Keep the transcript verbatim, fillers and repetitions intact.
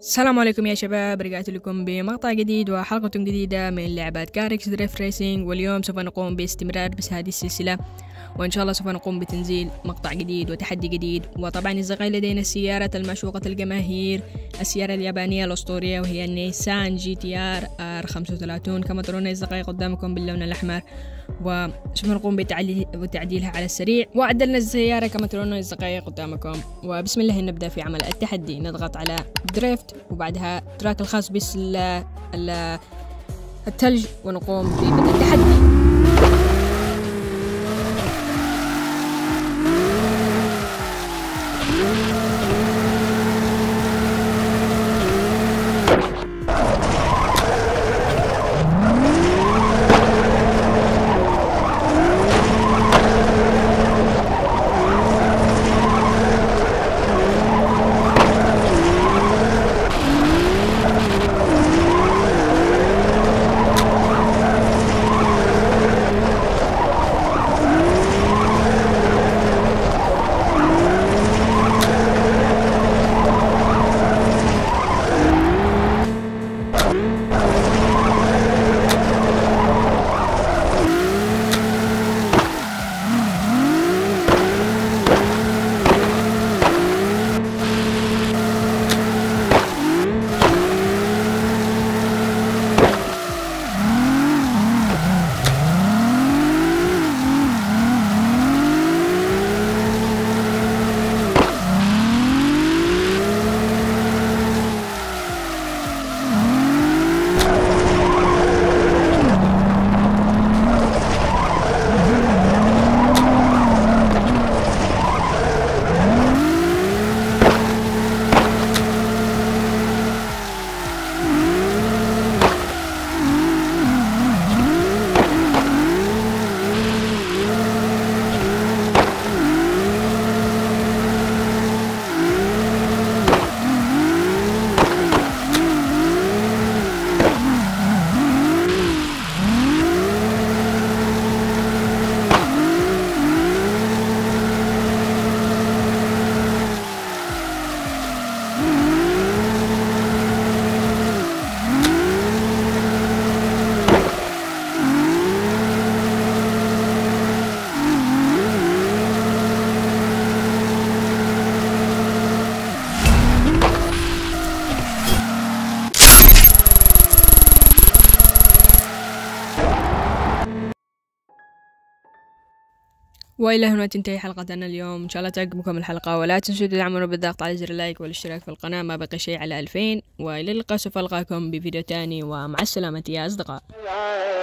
السلام عليكم يا شباب، رجعت لكم بمقطع جديد وحلقة جديدة من لعبة كاركس دريفت ريسينج. واليوم سوف نقوم باستمرار بس هذه السلسلة، وإن شاء الله سوف نقوم بتنزيل مقطع جديد وتحدي جديد. وطبعا الزقاي لدينا السيارة المعشوقة الجماهير، السيارة اليابانية الأسطورية، وهي النيسان جي تي آر آر خمسة وثلاثين كما ترون الزقاي قدامكم باللون الأحمر، وسوف نقوم بتعديلها على السريع. وعدلنا السيارة كما ترون الزقاي قدامكم. وبسم الله نبدأ في عمل التحدي. نضغط على دريفت وبعدها تراك الخاص بس الثلج ونقوم ببدء التحدي. وإلى هنا تنتهي حلقتنا اليوم. إن شاء الله تعجبكم الحلقة، ولا تنسوا تدعمونا بالضغط على زر اللايك والاشتراك في القناة. ما بقي شيء على ألفين. وإلى اللقاء، سوف ألقاكم بفيديو تاني، ومع السلامة يا أصدقاء.